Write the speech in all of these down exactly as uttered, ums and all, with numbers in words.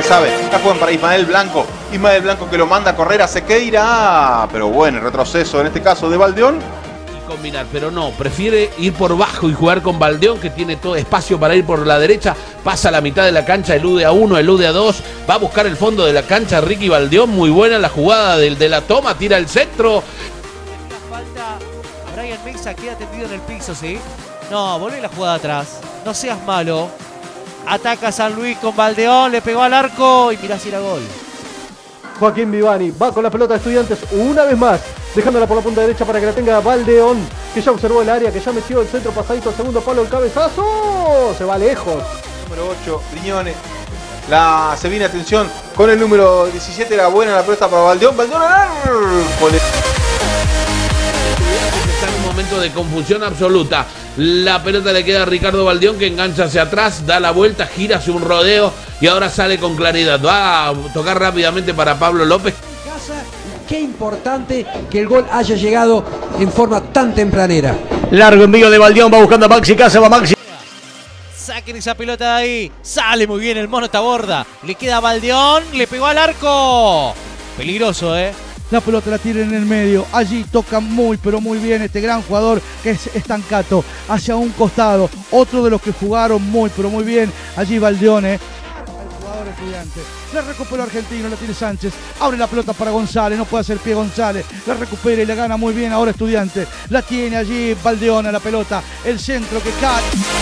sabe. La juegan para Ismael Blanco. Ismael Blanco que lo manda a correr a Sequeira. Pero bueno, el retroceso en este caso de Baldeón. Y combinar, pero no, prefiere ir por bajo y jugar con Baldeón, que tiene todo espacio para ir por la derecha. Pasa a la mitad de la cancha, elude a uno, elude a dos. Va a buscar el fondo de la cancha Ricky Baldeón. Muy buena la jugada de, de la toma, tira el centro. Falta Brian Mesa, queda tendido en el piso, ¿sí? No, volvé la jugada atrás. No seas malo. Ataca San Luis con Baldeón, le pegó al arco y mirá si era gol. Joaquín Vivani va con la pelota de Estudiantes una vez más, dejándola por la punta derecha para que la tenga Baldeón, que ya observó el área, que ya metió el centro pasadito al segundo palo, el cabezazo, se va lejos. Número ocho, Briñones. La se viene, atención, con el número diecisiete, era buena la pelota para Baldeón. Baldeón al arco. Está en un momento de confusión absoluta. La pelota le queda a Ricardo Baldeón, que engancha hacia atrás, da la vuelta, gira, hace un rodeo y ahora sale con claridad. Va a tocar rápidamente para Pablo López. Qué importante que el gol haya llegado en forma tan tempranera. Largo envío de Baldeón, va buscando a Maxi Casa, va Maxi. Saquen esa pelota de ahí. Sale muy bien el mono Taborda. Le queda a Baldeón, le pegó al arco. Peligroso, ¿eh? La pelota la tira en el medio, allí toca muy pero muy bien este gran jugador que es Estancato, hacia un costado, otro de los que jugaron muy pero muy bien, allí Baldeón, eh. El jugador Estudiante, la recupera Argentino, la tiene Sánchez, abre la pelota para González, no puede hacer pie González, la recupera y la gana muy bien ahora Estudiante, la tiene allí Baldeón a la pelota, el centro que cae.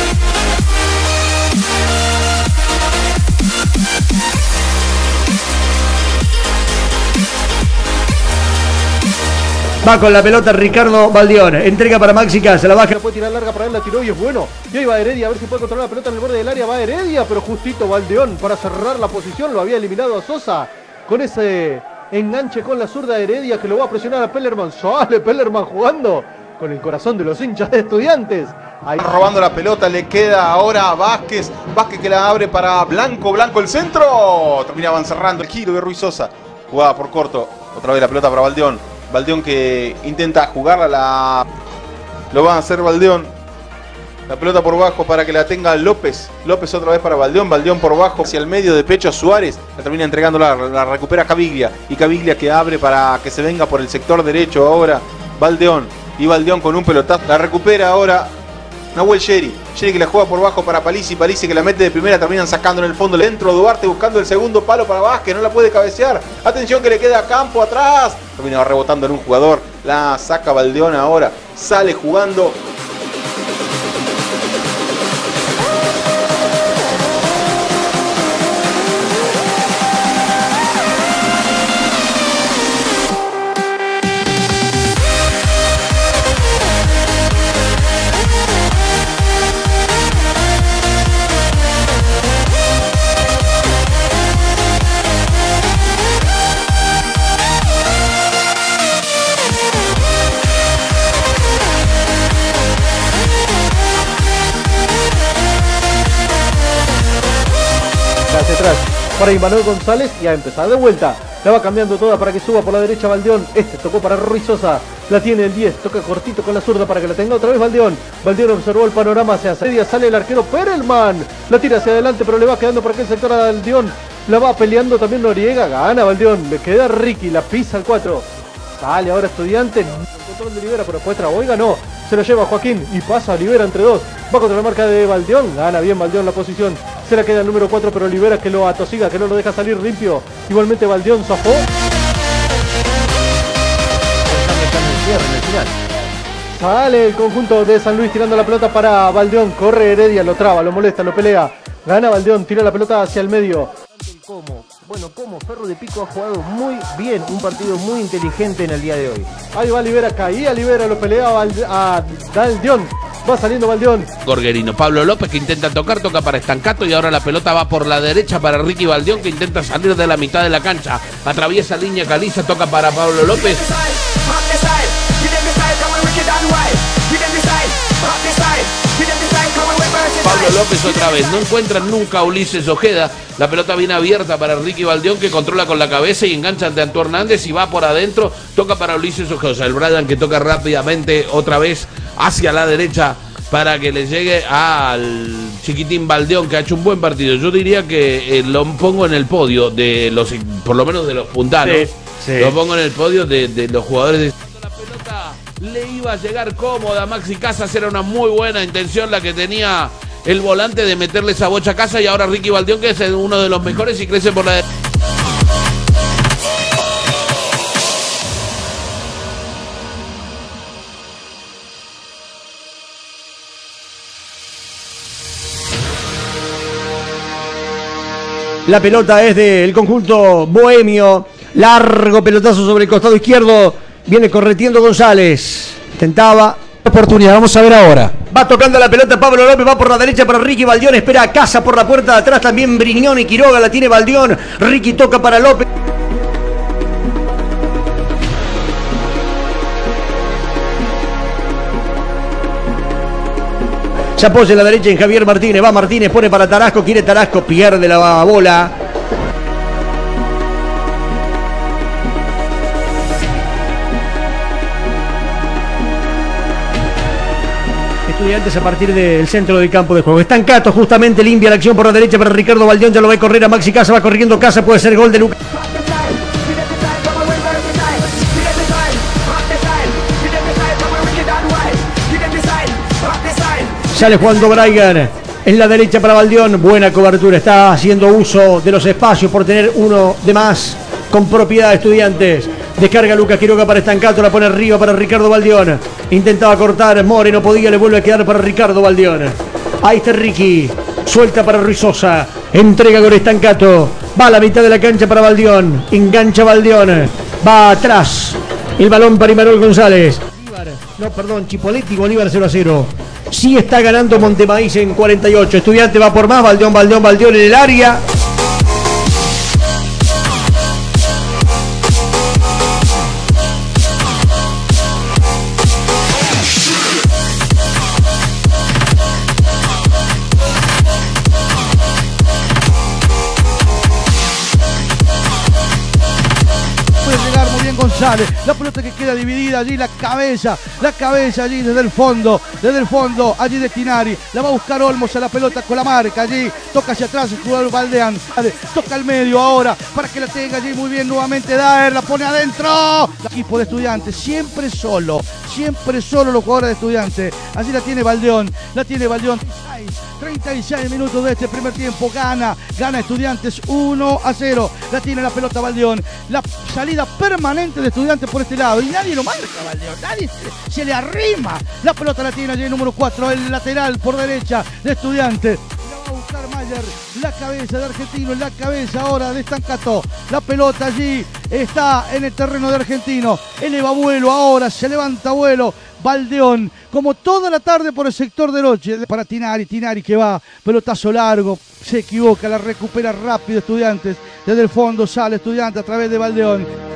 Va con la pelota Ricardo Baldeón, entrega para Maxi Casa, la baja. Puede tirar larga para él, la tiró y es bueno. Y ahí va Heredia, a ver si puede controlar la pelota en el borde del área. Va Heredia, pero justito Baldeón para cerrar la posición. Lo había eliminado a Sosa con ese enganche con la zurda Heredia, que lo va a presionar a Pellerman. Sale Pellerman jugando con el corazón de los hinchas de Estudiantes. Ahí robando la pelota, le queda ahora a Vázquez. Vázquez que la abre para Blanco. Blanco el centro. Terminaban cerrando el giro de Ruiz Sosa. Jugada por corto. Otra vez la pelota para Baldeón. Baldeón que intenta jugarla, la... lo va a hacer Baldeón. La pelota por bajo para que la tenga López. López otra vez para Baldeón. Baldeón por bajo hacia el medio de pecho a Suárez. La termina entregándola, la recupera Caviglia. Y Caviglia que abre para que se venga por el sector derecho ahora Baldeón. Y Baldeón con un pelotazo. La recupera ahora Nahuel Sheri. Sheri que la juega por bajo para Palisi. Palisi que la mete de primera. Terminan sacando en el fondo. Dentro Duarte buscando el segundo palo para Vázquez. No la puede cabecear. Atención que le queda a Campo atrás. Termina rebotando en un jugador. La saca Baldeón ahora. Sale jugando. hacia atrás para Imanol González y a empezar de vuelta. La va cambiando toda para que suba por la derecha Baldeón. Este tocó para Ruiz Sosa. La tiene el diez. Toca cortito con la zurda para que la tenga otra vez Baldeón. Baldeón observó el panorama hacia media. Sale el arquero Perelman. La tira hacia adelante pero le va quedando por aquel sector a Baldeón. La va peleando también Noriega. Gana Baldeón. Le queda Ricky. La pisa al cuatro. Sale ahora Estudiante. El control de Olivera pero después Traboy ganó. Se lo lleva Joaquín y pasa a Olivera entre dos. Va contra la marca de Baldeón. Gana bien Baldeón la posición. Se la queda el número cuatro, pero Olivera que lo atosiga, que no lo deja salir limpio. Igualmente Baldeón zafó. Sale el conjunto de San Luis tirando la pelota para Baldeón. Corre Heredia, lo traba, lo molesta, lo pelea. Gana Baldeón, tira la pelota hacia el medio. Como, bueno, como Ferro de Pico ha jugado muy bien, un partido muy inteligente en el día de hoy. Ahí va Olivera, caía Olivera, lo pelea a Baldeón. Va saliendo Baldeón. Gorguerino. Pablo López que intenta tocar, toca para Estancato y ahora la pelota va por la derecha para Ricky Baldeón que intenta salir de la mitad de la cancha. Atraviesa línea Caliza, toca para Pablo López. Pablo López otra vez, no encuentran nunca a Ulises Ojeda. La pelota viene abierta para Ricky Baldeón que controla con la cabeza y engancha ante Anto Hernández y va por adentro, toca para Ulises Ojeda. El Brian que toca rápidamente otra vez hacia la derecha para que le llegue al chiquitín Baldeón, que ha hecho un buen partido. Yo diría que eh, lo pongo en el podio de los, por lo menos de los puntanos. Sí, sí. Lo pongo en el podio de, de los jugadores de... La pelota le iba a llegar cómoda a Maxi Casas, era una muy buena intención la que tenía el volante de meterle esa bocha a Casas, y ahora Ricky Baldeón, que es uno de los mejores y crece por la derecha. La pelota es del conjunto bohemio. Largo pelotazo sobre el costado izquierdo. Viene corretiendo González. Intentaba. Oportunidad, vamos a ver ahora. Va tocando la pelota Pablo López, va por la derecha para Ricky Baldeón. Espera a Casa por la puerta de atrás. También Brignone y Quiroga la tiene Baldeón. Ricky toca para López. Se apoya en la derecha en Javier Martínez. Va Martínez, pone para Tarasco. Quiere Tarasco, pierde la bola. Estudiantes a partir del centro del campo de juego. Estancato justamente limpia la acción por la derecha para Ricardo Baldeón. Ya lo va a correr a Maxi Casa. Va corriendo Casa. Puede ser gol de Lucas. Sale Juan Braigan en la derecha para Baldeón. Buena cobertura. Está haciendo uso de los espacios por tener uno de más con propiedad. Estudiantes. Descarga Lucas Quiroga para Estancato. La pone arriba para Ricardo Baldeón. Intentaba cortar. More no podía. Le vuelve a quedar para Ricardo Baldeón. Ahí está Ricky. Suelta para Ruizosa. Entrega con Estancato. Va a la mitad de la cancha para Baldeón. Engancha Baldeón. Va atrás. El balón para Imanol González. No, perdón. Chipoletti. Bolívar cero a cero. Sí está ganando Montemaíz en cuarenta y ocho. Estudiante va por más. Baldeón, Baldeón, Baldeón en el área. González, la pelota que queda dividida allí, la cabeza, la cabeza allí desde el fondo, desde el fondo, allí de Tinari, la va a buscar Olmos a la pelota con la marca allí, toca hacia atrás el jugador Baldeón, toca al medio ahora, para que la tenga allí muy bien nuevamente Daer, la pone adentro, el equipo de Estudiantes, siempre solo, siempre solo los jugadores de Estudiantes, allí la tiene Baldeón, la tiene Baldeón, treinta y seis minutos de este primer tiempo, gana, gana Estudiantes uno a cero, la tiene la pelota Baldeón, la salida permanente de Estudiantes por este lado y nadie lo marca Baldeón, nadie se, se le arrima, la pelota la tiene allí el número cuatro, el lateral por derecha de Estudiantes, la va a buscar Mayer, la cabeza de Argentino, la cabeza ahora de Estancato, la pelota allí está en el terreno de Argentino, eleva vuelo ahora, se levanta vuelo, Baldeón, como toda la tarde por el sector de noche, para Tinari, Tinari que va, pelotazo largo, se equivoca, la recupera rápido Estudiantes, desde el fondo sale Estudiantes a través de Baldeón.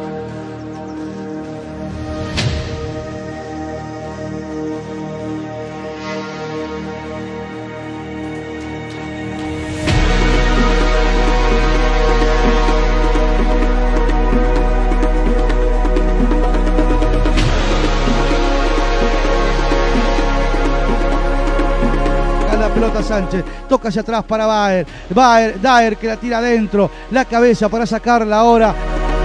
Pelota Sánchez, toca hacia atrás para Baer, Baer, Daer que la tira adentro, la cabeza para sacarla ahora.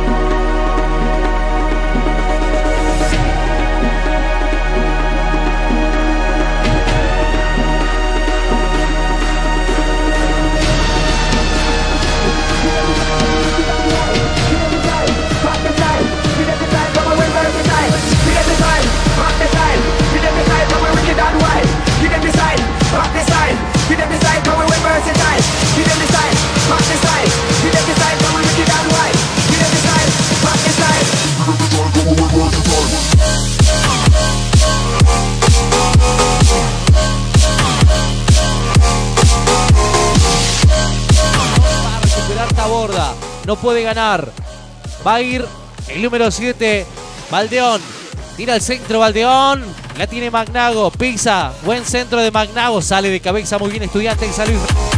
Borda, no puede ganar, va a ir el número siete, Baldeón, tira al centro Baldeón, la tiene Magnago, pisa, buen centro de Magnago, sale de cabeza muy bien Estudiantes, sale